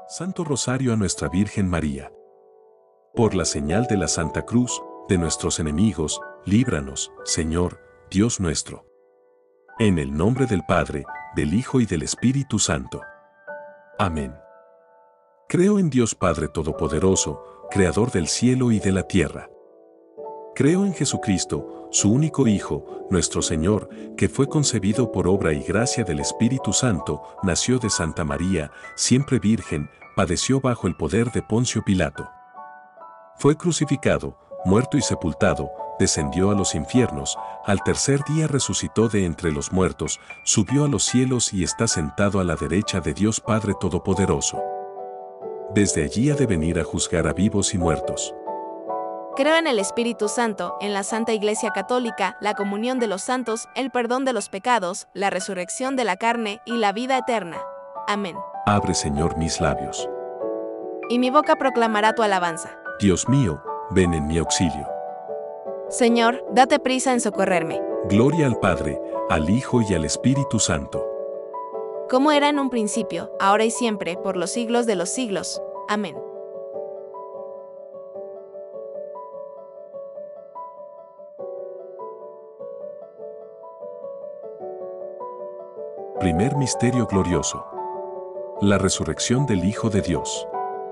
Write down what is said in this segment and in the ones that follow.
Santo Rosario a Nuestra Virgen María. Por la señal de la Santa Cruz, de nuestros enemigos, líbranos, Señor, Dios nuestro. En el nombre del Padre, del Hijo y del Espíritu Santo. Amén. Creo en Dios Padre Todopoderoso, Creador del cielo y de la tierra. Creo en Jesucristo, su único Hijo, nuestro Señor, que fue concebido por obra y gracia del Espíritu Santo, nació de Santa María, siempre virgen, padeció bajo el poder de Poncio Pilato. Fue crucificado, muerto y sepultado, descendió a los infiernos, al tercer día resucitó de entre los muertos, subió a los cielos y está sentado a la derecha de Dios Padre Todopoderoso. Desde allí ha de venir a juzgar a vivos y muertos. Creo en el Espíritu Santo, en la Santa Iglesia Católica, la comunión de los santos, el perdón de los pecados, la resurrección de la carne y la vida eterna. Amén. Abre, Señor, mis labios. Y mi boca proclamará tu alabanza. Dios mío, ven en mi auxilio. Señor, date prisa en socorrerme. Gloria al Padre, al Hijo y al Espíritu Santo. Como era en un principio, ahora y siempre, por los siglos de los siglos. Amén. Primer misterio glorioso. La resurrección del Hijo de Dios.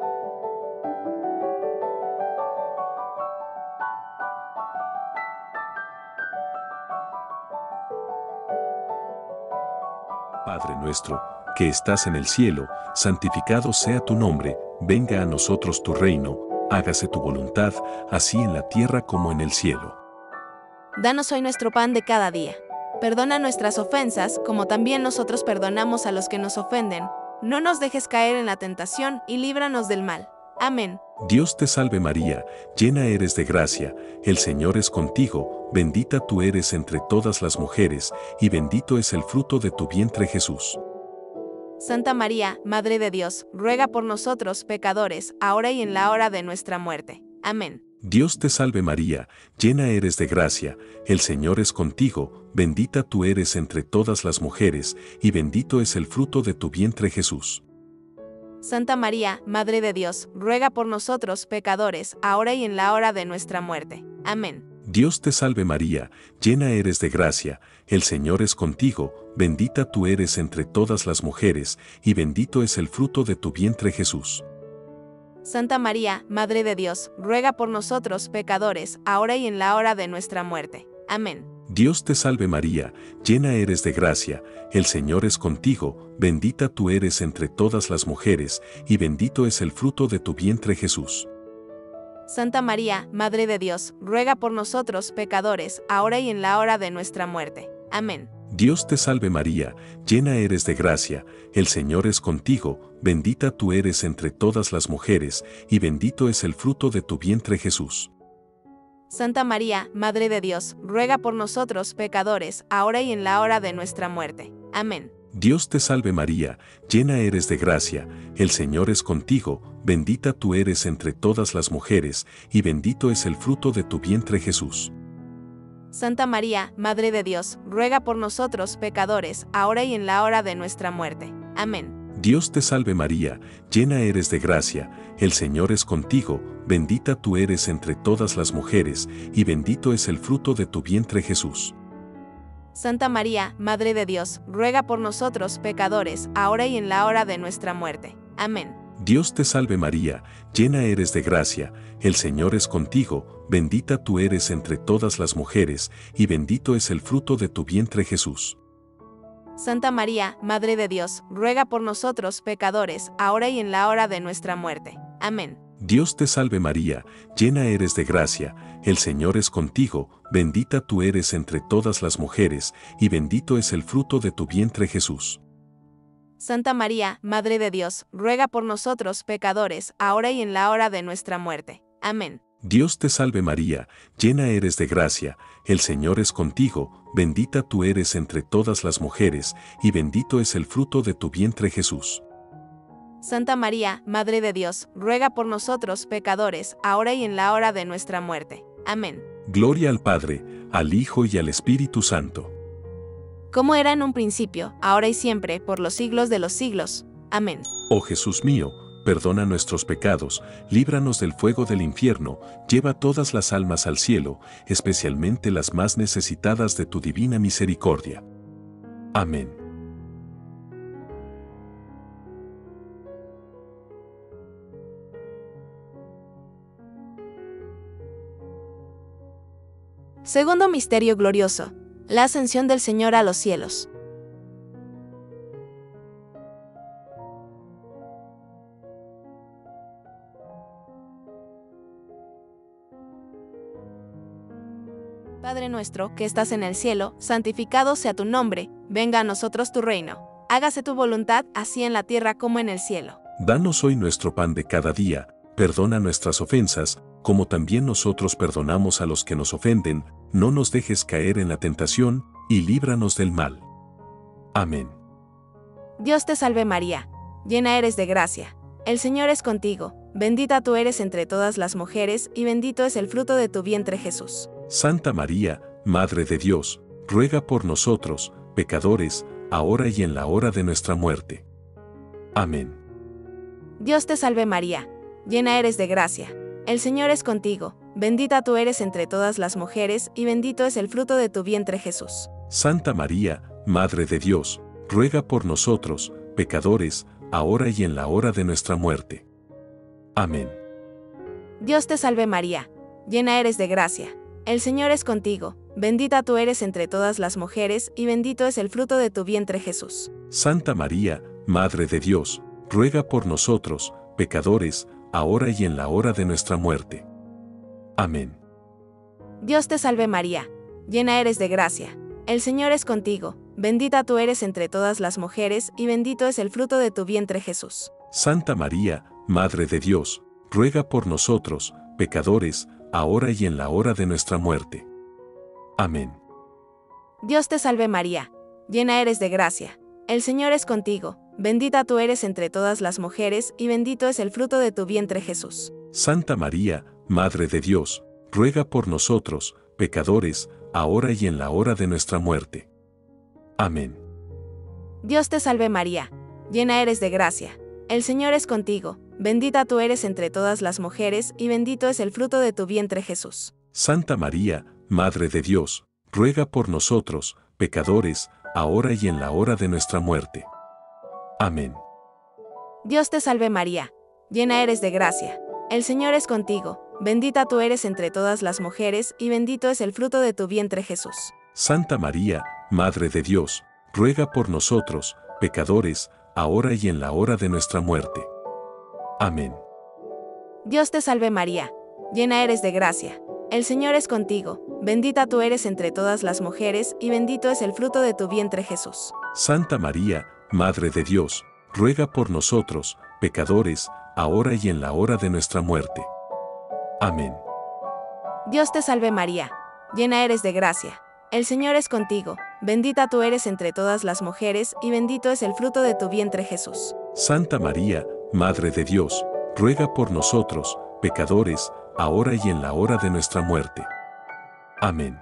Padre nuestro, que estás en el cielo, santificado sea tu nombre, venga a nosotros tu reino, hágase tu voluntad, así en la tierra como en el cielo. Danos hoy nuestro pan de cada día. Perdona nuestras ofensas, como también nosotros perdonamos a los que nos ofenden. No nos dejes caer en la tentación y líbranos del mal. Amén. Dios te salve María, llena eres de gracia, el Señor es contigo, bendita tú eres entre todas las mujeres, y bendito es el fruto de tu vientre Jesús. Santa María, Madre de Dios, ruega por nosotros pecadores, ahora y en la hora de nuestra muerte. Amén. Dios te salve María, llena eres de gracia, el Señor es contigo, bendita tú eres entre todas las mujeres, y bendito es el fruto de tu vientre Jesús. Santa María, Madre de Dios, ruega por nosotros pecadores, ahora y en la hora de nuestra muerte. Amén. Dios te salve María, llena eres de gracia, el Señor es contigo, bendita tú eres entre todas las mujeres, y bendito es el fruto de tu vientre Jesús. Santa María, Madre de Dios, ruega por nosotros pecadores, ahora y en la hora de nuestra muerte. Amén. Dios te salve María, llena eres de gracia, el Señor es contigo, bendita tú eres entre todas las mujeres, y bendito es el fruto de tu vientre Jesús. Santa María, Madre de Dios, ruega por nosotros pecadores, ahora y en la hora de nuestra muerte. Amén. Dios te salve María, llena eres de gracia, el Señor es contigo, bendita tú eres entre todas las mujeres, y bendito es el fruto de tu vientre Jesús. Santa María, Madre de Dios, ruega por nosotros pecadores, ahora y en la hora de nuestra muerte. Amén. Dios te salve María, llena eres de gracia, el Señor es contigo, bendita tú eres entre todas las mujeres, y bendito es el fruto de tu vientre Jesús. Santa María, Madre de Dios, ruega por nosotros pecadores, ahora y en la hora de nuestra muerte. Amén. Dios te salve María, llena eres de gracia, el Señor es contigo, bendita tú eres entre todas las mujeres, y bendito es el fruto de tu vientre Jesús. Santa María, Madre de Dios, ruega por nosotros pecadores, ahora y en la hora de nuestra muerte. Amén. Dios te salve María, llena eres de gracia, el Señor es contigo, bendita tú eres entre todas las mujeres, y bendito es el fruto de tu vientre Jesús. Santa María, Madre de Dios, ruega por nosotros pecadores, ahora y en la hora de nuestra muerte. Amén. Dios te salve María, llena eres de gracia, el Señor es contigo, bendita tú eres entre todas las mujeres, y bendito es el fruto de tu vientre Jesús. Santa María, Madre de Dios, ruega por nosotros pecadores, ahora y en la hora de nuestra muerte. Amén. Dios te salve María, llena eres de gracia, el Señor es contigo, bendita tú eres entre todas las mujeres, y bendito es el fruto de tu vientre Jesús. Santa María, Madre de Dios, ruega por nosotros pecadores, ahora y en la hora de nuestra muerte. Amén. Gloria al Padre, al Hijo y al Espíritu Santo. Como era en un principio, ahora y siempre, por los siglos de los siglos. Amén. Oh Jesús mío, perdona nuestros pecados, líbranos del fuego del infierno, lleva todas las almas al cielo, especialmente las más necesitadas de tu divina misericordia. Amén. Segundo misterio glorioso: la ascensión del Señor a los cielos. Padre nuestro, que estás en el cielo, santificado sea tu nombre, venga a nosotros tu reino. Hágase tu voluntad, así en la tierra como en el cielo. Danos hoy nuestro pan de cada día, perdona nuestras ofensas, como también nosotros perdonamos a los que nos ofenden, no nos dejes caer en la tentación, y líbranos del mal. Amén. Dios te salve María, llena eres de gracia. El Señor es contigo, bendita tú eres entre todas las mujeres, y bendito es el fruto de tu vientre Jesús. Santa María, Madre de Dios, ruega por nosotros, pecadores, ahora y en la hora de nuestra muerte. Amén. Dios te salve María, llena eres de gracia. El Señor es contigo, bendita tú eres entre todas las mujeres, y bendito es el fruto de tu vientre Jesús. Santa María, Madre de Dios, ruega por nosotros, pecadores, ahora y en la hora de nuestra muerte. Amén. Dios te salve María, llena eres de gracia. El Señor es contigo, bendita tú eres entre todas las mujeres, y bendito es el fruto de tu vientre Jesús. Santa María, Madre de Dios, ruega por nosotros, pecadores, ahora y en la hora de nuestra muerte. Amén. Dios te salve María, llena eres de gracia. El Señor es contigo, bendita tú eres entre todas las mujeres, y bendito es el fruto de tu vientre Jesús. Santa María, Madre de Dios, ruega por nosotros, pecadores, ahora y en la hora de nuestra muerte. Amén. Dios te salve María, llena eres de gracia. El Señor es contigo, bendita tú eres entre todas las mujeres, y bendito es el fruto de tu vientre Jesús. Santa María, Madre de Dios, ruega por nosotros, pecadores, ahora y en la hora de nuestra muerte. Amén. Dios te salve María, llena eres de gracia. El Señor es contigo, bendita tú eres entre todas las mujeres, y bendito es el fruto de tu vientre Jesús. Santa María, Madre de Dios, ruega por nosotros, pecadores, ahora y en la hora de nuestra muerte. Amén. Dios te salve María, llena eres de gracia. El Señor es contigo, bendita tú eres entre todas las mujeres, y bendito es el fruto de tu vientre Jesús. Santa María, Madre de Dios, ruega por nosotros, pecadores, ahora y en la hora de nuestra muerte. Amén. Dios te salve María, llena eres de gracia. El Señor es contigo, bendita tú eres entre todas las mujeres, y bendito es el fruto de tu vientre Jesús. Santa María, Madre de Dios, ruega por nosotros, pecadores, ahora y en la hora de nuestra muerte. Amén. Dios te salve María, llena eres de gracia. El Señor es contigo, bendita tú eres entre todas las mujeres, y bendito es el fruto de tu vientre Jesús. Santa María, Madre de Dios, ruega por nosotros, pecadores, ahora y en la hora de nuestra muerte. Amén.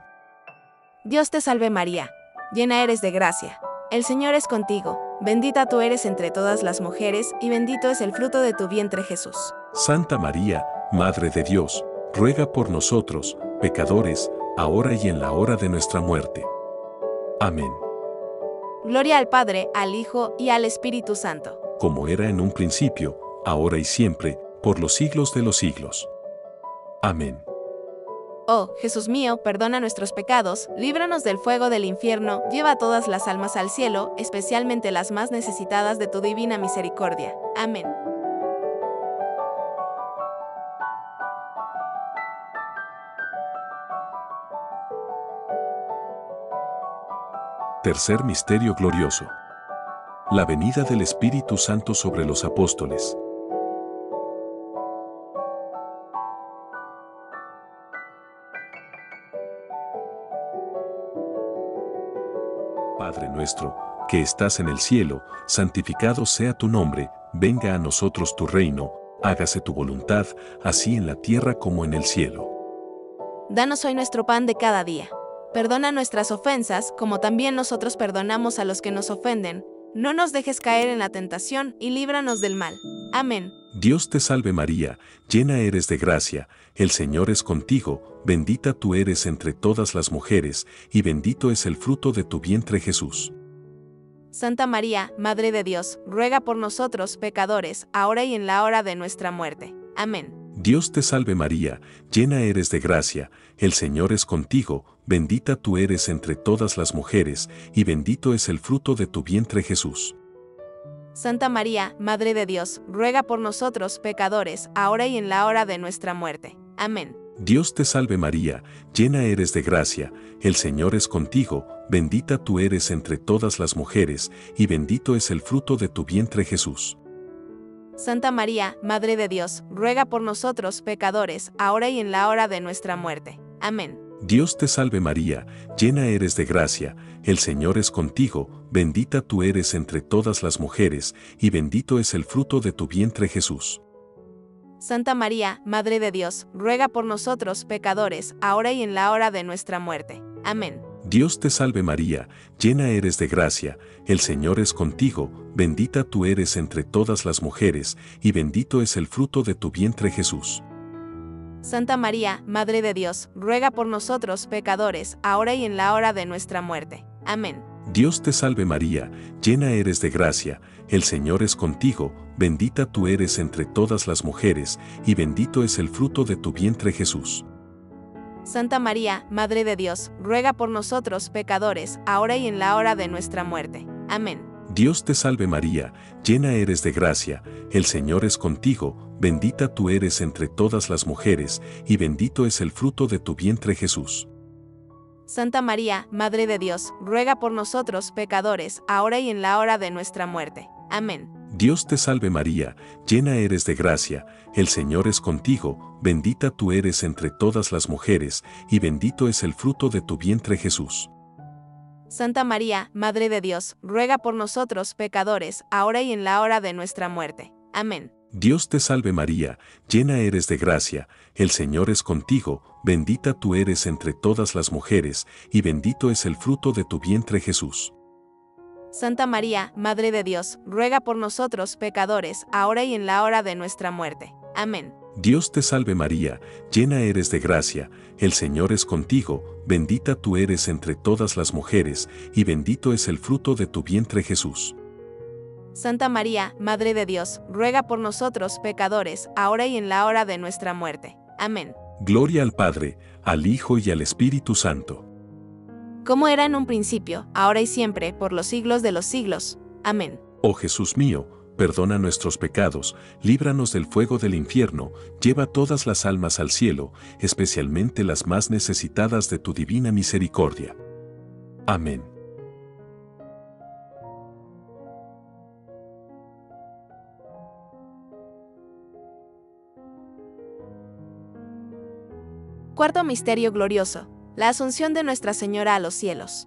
Dios te salve María, llena eres de gracia. El Señor es contigo, bendita tú eres entre todas las mujeres, y bendito es el fruto de tu vientre Jesús. Santa María, Madre de Dios, ruega por nosotros, pecadores, ahora y en la hora de nuestra muerte. Amén. Gloria al Padre, al Hijo y al Espíritu Santo. Como era en un principio, ahora y siempre, por los siglos de los siglos. Amén. Oh, Jesús mío, perdona nuestros pecados, líbranos del fuego del infierno, lleva todas las almas al cielo, especialmente las más necesitadas de tu divina misericordia. Amén. Tercer misterio glorioso. La venida del Espíritu Santo sobre los apóstoles. Padre nuestro, que estás en el cielo, santificado sea tu nombre, venga a nosotros tu reino, hágase tu voluntad, así en la tierra como en el cielo. Danos hoy nuestro pan de cada día. Perdona nuestras ofensas, como también nosotros perdonamos a los que nos ofenden. No nos dejes caer en la tentación, y líbranos del mal. Amén. Dios te salve María, llena eres de gracia, el Señor es contigo, bendita tú eres entre todas las mujeres, y bendito es el fruto de tu vientre Jesús. Santa María, Madre de Dios, ruega por nosotros pecadores, ahora y en la hora de nuestra muerte. Amén. Dios te salve María, llena eres de gracia, el Señor es contigo, bendita tú eres entre todas las mujeres, y bendito es el fruto de tu vientre Jesús. Santa María, Madre de Dios, ruega por nosotros pecadores, ahora y en la hora de nuestra muerte. Amén. Dios te salve María, llena eres de gracia, el Señor es contigo, bendita tú eres entre todas las mujeres, y bendito es el fruto de tu vientre Jesús. Santa María, Madre de Dios, ruega por nosotros pecadores, ahora y en la hora de nuestra muerte. Amén. Dios te salve María, llena eres de gracia, el Señor es contigo, bendita tú eres entre todas las mujeres, y bendito es el fruto de tu vientre Jesús. Santa María, Madre de Dios, ruega por nosotros pecadores, ahora y en la hora de nuestra muerte. Amén. Dios te salve María, llena eres de gracia, el Señor es contigo, bendita tú eres entre todas las mujeres, y bendito es el fruto de tu vientre Jesús. Santa María, Madre de Dios, ruega por nosotros pecadores, ahora y en la hora de nuestra muerte. Amén. Dios te salve María, llena eres de gracia, el Señor es contigo, bendita tú eres entre todas las mujeres, y bendito es el fruto de tu vientre Jesús. Santa María, Madre de Dios, ruega por nosotros pecadores, ahora y en la hora de nuestra muerte. Amén. Dios te salve María, llena eres de gracia, el Señor es contigo, bendita tú eres entre todas las mujeres, y bendito es el fruto de tu vientre Jesús. Santa María, Madre de Dios, ruega por nosotros pecadores, ahora y en la hora de nuestra muerte. Amén. Dios te salve María, llena eres de gracia, el Señor es contigo, bendita tú eres entre todas las mujeres, y bendito es el fruto de tu vientre Jesús. Santa María, Madre de Dios, ruega por nosotros pecadores, ahora y en la hora de nuestra muerte. Amén. Dios te salve María, llena eres de gracia, el Señor es contigo, bendita tú eres entre todas las mujeres, y bendito es el fruto de tu vientre Jesús. Santa María, Madre de Dios, ruega por nosotros pecadores, ahora y en la hora de nuestra muerte. Amén. Dios te salve María, llena eres de gracia, el Señor es contigo, bendita tú eres entre todas las mujeres, y bendito es el fruto de tu vientre Jesús. Santa María, Madre de Dios, ruega por nosotros pecadores, ahora y en la hora de nuestra muerte. Amén. Gloria al Padre, al Hijo y al Espíritu Santo. Como era en un principio, ahora y siempre, por los siglos de los siglos. Amén. Oh Jesús mío, perdona nuestros pecados, líbranos del fuego del infierno, lleva todas las almas al cielo, especialmente las más necesitadas de tu divina misericordia. Amén. Cuarto misterio glorioso: la Asunción de Nuestra Señora a los cielos.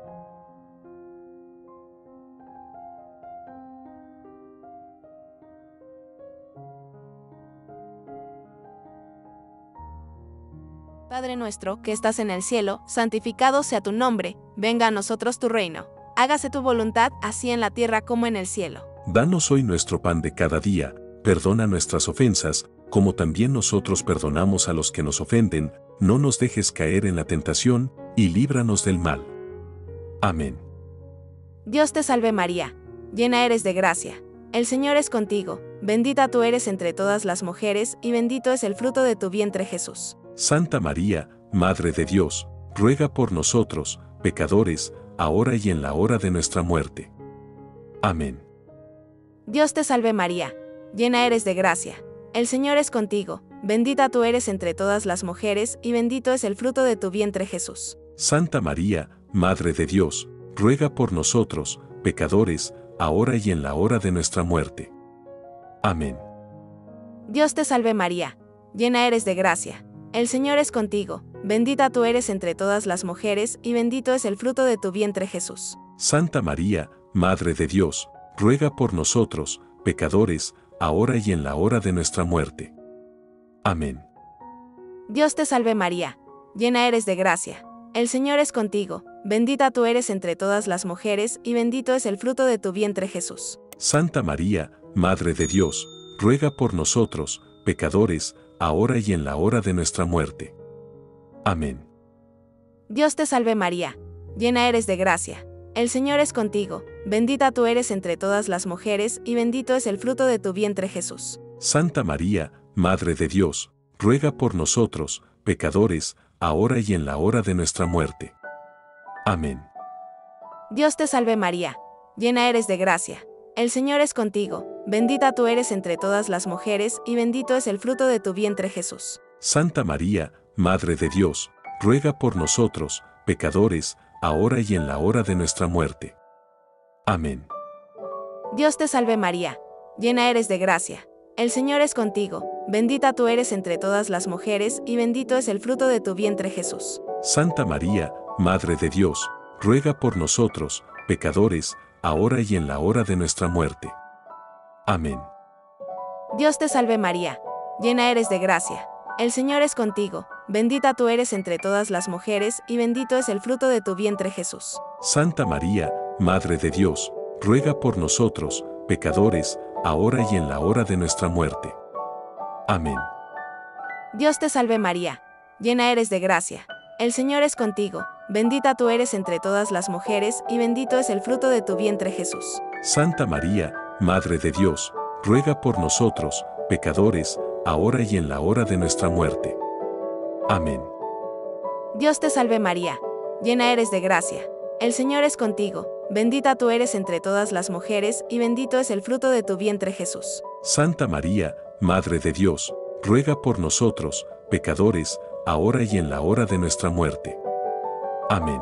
Padre nuestro, que estás en el cielo, santificado sea tu nombre, venga a nosotros tu reino. Hágase tu voluntad, así en la tierra como en el cielo. Danos hoy nuestro pan de cada día, perdona nuestras ofensas, como también nosotros perdonamos a los que nos ofenden, no nos dejes caer en la tentación, y líbranos del mal. Amén. Dios te salve María, llena eres de gracia, el Señor es contigo, bendita tú eres entre todas las mujeres, y bendito es el fruto de tu vientre Jesús. Santa María, Madre de Dios, ruega por nosotros, pecadores, ahora y en la hora de nuestra muerte. Amén. Dios te salve María, llena eres de gracia, el Señor es contigo, bendita tú eres entre todas las mujeres, y bendito es el fruto de tu vientre Jesús. Santa María, Madre de Dios, ruega por nosotros, pecadores, ahora y en la hora de nuestra muerte. Amén. Dios te salve María, llena eres de gracia, el Señor es contigo, bendita tú eres entre todas las mujeres, y bendito es el fruto de tu vientre Jesús. Santa María, Madre de Dios, ruega por nosotros, pecadores, ahora y en la hora de nuestra muerte. Amén. Dios te salve María, llena eres de gracia, el Señor es contigo, bendita tú eres entre todas las mujeres, y bendito es el fruto de tu vientre Jesús. Santa María, Madre de Dios, ruega por nosotros, pecadores, ahora y en la hora de nuestra muerte. Amén. Dios te salve María, llena eres de gracia. El Señor es contigo, bendita tú eres entre todas las mujeres y bendito es el fruto de tu vientre Jesús. Santa María, Madre de Dios, ruega por nosotros, pecadores, ahora y en la hora de nuestra muerte. Amén. Dios te salve María, llena eres de gracia. El Señor es contigo, bendita tú eres entre todas las mujeres y bendito es el fruto de tu vientre Jesús. Santa María, Madre de Dios, ruega por nosotros, pecadores, ahora y en la hora de nuestra muerte. Amén. Dios te salve María, llena eres de gracia. El Señor es contigo, bendita tú eres entre todas las mujeres y bendito es el fruto de tu vientre Jesús. Santa María, Madre de Dios, ruega por nosotros, pecadores, ahora y en la hora de nuestra muerte. Amén. Dios te salve María, llena eres de gracia. El Señor es contigo, bendita tú eres entre todas las mujeres y bendito es el fruto de tu vientre Jesús. Santa María, Madre de Dios, ruega por nosotros, pecadores, ahora y en la hora de nuestra muerte. Amén. Dios te salve María, llena eres de gracia. El Señor es contigo, bendita tú eres entre todas las mujeres y bendito es el fruto de tu vientre Jesús. Santa María, Madre de Dios, ruega por nosotros, pecadores, ahora y en la hora de nuestra muerte. Amén. Dios te salve María, llena eres de gracia. El Señor es contigo, bendita tú eres entre todas las mujeres y bendito es el fruto de tu vientre Jesús. Santa María, Madre de Dios, ruega por nosotros, pecadores, ahora y en la hora de nuestra muerte. Amén.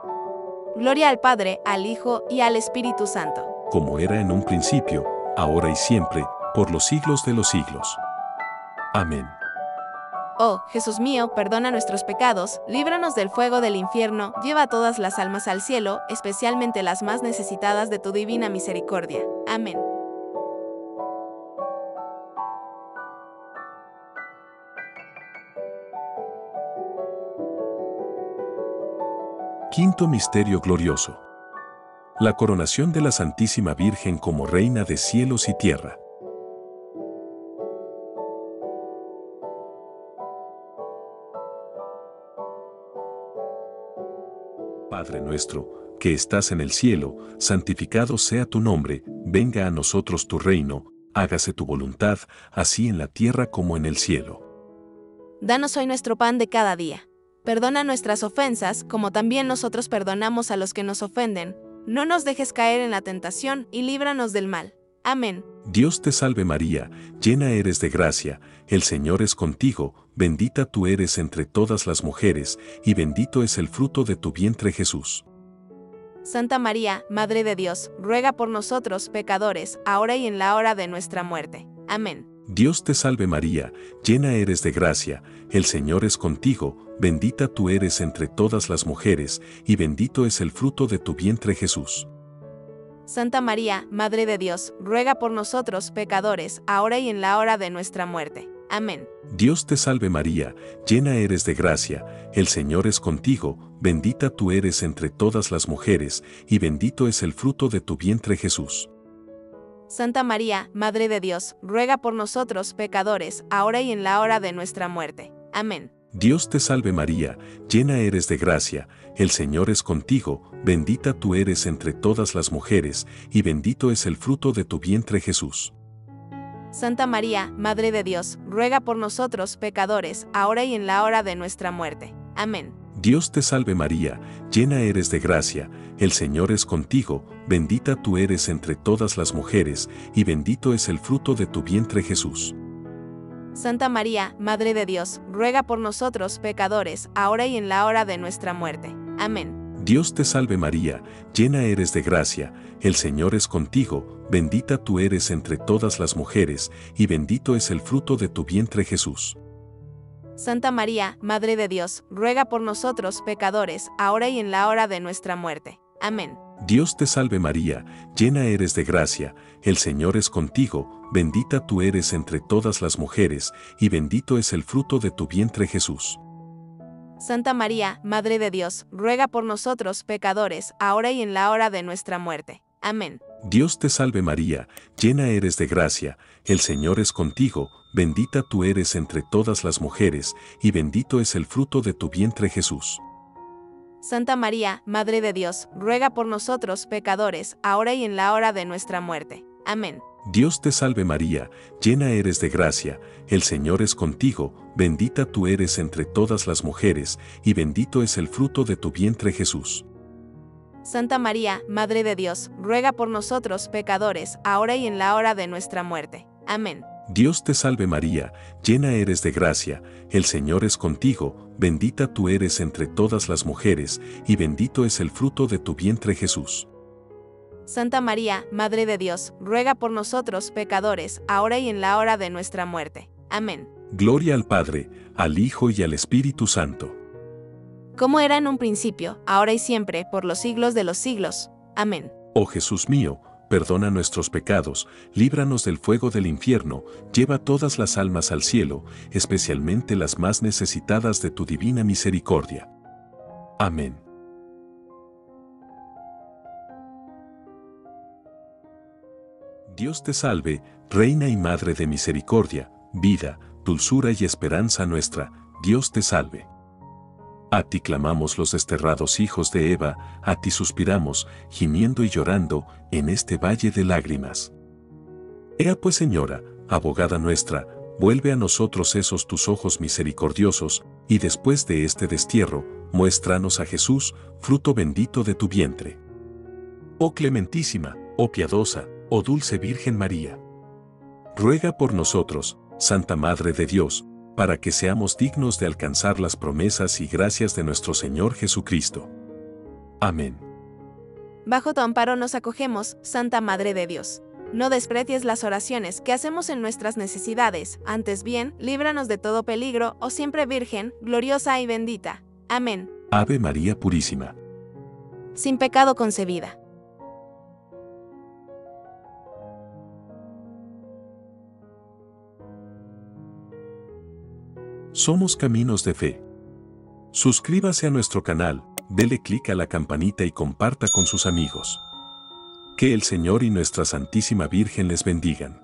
Gloria al Padre, al Hijo y al Espíritu Santo. Como era en un principio, ahora y siempre, por los siglos de los siglos. Amén. Oh, Jesús mío, perdona nuestros pecados, líbranos del fuego del infierno, lleva a todas las almas al cielo, especialmente las más necesitadas de tu divina misericordia. Amén. Quinto misterio glorioso. La coronación de la Santísima Virgen como Reina de cielos y tierra. Padre nuestro, que estás en el cielo, santificado sea tu nombre, venga a nosotros tu reino, hágase tu voluntad, así en la tierra como en el cielo. Danos hoy nuestro pan de cada día. Perdona nuestras ofensas, como también nosotros perdonamos a los que nos ofenden. No nos dejes caer en la tentación y líbranos del mal. Amén. Dios te salve María, llena eres de gracia, el Señor es contigo, bendita tú eres entre todas las mujeres, y bendito es el fruto de tu vientre Jesús. Santa María, Madre de Dios, ruega por nosotros pecadores, ahora y en la hora de nuestra muerte. Amén. Dios te salve María, llena eres de gracia, el Señor es contigo, bendita tú eres entre todas las mujeres, y bendito es el fruto de tu vientre Jesús. Santa María, Madre de Dios, ruega por nosotros pecadores, ahora y en la hora de nuestra muerte. Amén. Dios te salve María, llena eres de gracia, el Señor es contigo, bendita tú eres entre todas las mujeres, y bendito es el fruto de tu vientre Jesús. Santa María, Madre de Dios, ruega por nosotros pecadores, ahora y en la hora de nuestra muerte. Amén. Dios te salve María, llena eres de gracia, el Señor es contigo, bendita tú eres entre todas las mujeres, y bendito es el fruto de tu vientre Jesús. Santa María, Madre de Dios, ruega por nosotros pecadores, ahora y en la hora de nuestra muerte. Amén. Dios te salve María, llena eres de gracia, el Señor es contigo, bendita tú eres entre todas las mujeres, y bendito es el fruto de tu vientre Jesús. Santa María, Madre de Dios, ruega por nosotros pecadores, ahora y en la hora de nuestra muerte. Amén. Dios te salve María, llena eres de gracia, el Señor es contigo, bendita tú eres entre todas las mujeres, y bendito es el fruto de tu vientre Jesús. Santa María, Madre de Dios, ruega por nosotros pecadores, ahora y en la hora de nuestra muerte. Amén. Dios te salve María, llena eres de gracia, el Señor es contigo, bendita tú eres entre todas las mujeres, y bendito es el fruto de tu vientre Jesús. Santa María, Madre de Dios, ruega por nosotros pecadores, ahora y en la hora de nuestra muerte. Amén. Dios te salve María, llena eres de gracia, el Señor es contigo, bendita tú eres entre todas las mujeres, y bendito es el fruto de tu vientre Jesús. Santa María, Madre de Dios, ruega por nosotros pecadores, ahora y en la hora de nuestra muerte. Amén. Dios te salve María, llena eres de gracia, el Señor es contigo, bendita tú eres entre todas las mujeres, y bendito es el fruto de tu vientre Jesús. Santa María, Madre de Dios, ruega por nosotros pecadores, ahora y en la hora de nuestra muerte. Amén. Dios te salve María, llena eres de gracia, el Señor es contigo, bendita tú eres entre todas las mujeres, y bendito es el fruto de tu vientre Jesús. Santa María, Madre de Dios, ruega por nosotros pecadores, ahora y en la hora de nuestra muerte. Amén. Gloria al Padre, al Hijo y al Espíritu Santo. Como era en un principio, ahora y siempre, por los siglos de los siglos. Amén. Oh Jesús mío, perdona nuestros pecados, líbranos del fuego del infierno, lleva todas las almas al cielo, especialmente las más necesitadas de tu divina misericordia. Amén. Dios te salve, Reina y Madre de misericordia, vida, dulzura y esperanza nuestra, Dios te salve. A ti clamamos los desterrados hijos de Eva, a ti suspiramos, gimiendo y llorando, en este valle de lágrimas. Ea pues Señora, abogada nuestra, vuelve a nosotros esos tus ojos misericordiosos, y después de este destierro, muéstranos a Jesús, fruto bendito de tu vientre. Oh clementísima, oh piadosa, oh dulce Virgen María. Ruega por nosotros, Santa Madre de Dios, para que seamos dignos de alcanzar las promesas y gracias de nuestro Señor Jesucristo. Amén. Bajo tu amparo nos acogemos, Santa Madre de Dios. No desprecies las oraciones que hacemos en nuestras necesidades, antes bien, líbranos de todo peligro, oh siempre Virgen, gloriosa y bendita. Amén. Ave María Purísima. Sin pecado concebida. Somos Caminos de Fe. Suscríbase a nuestro canal, dele clic a la campanita y comparta con sus amigos. Que el Señor y nuestra Santísima Virgen les bendigan.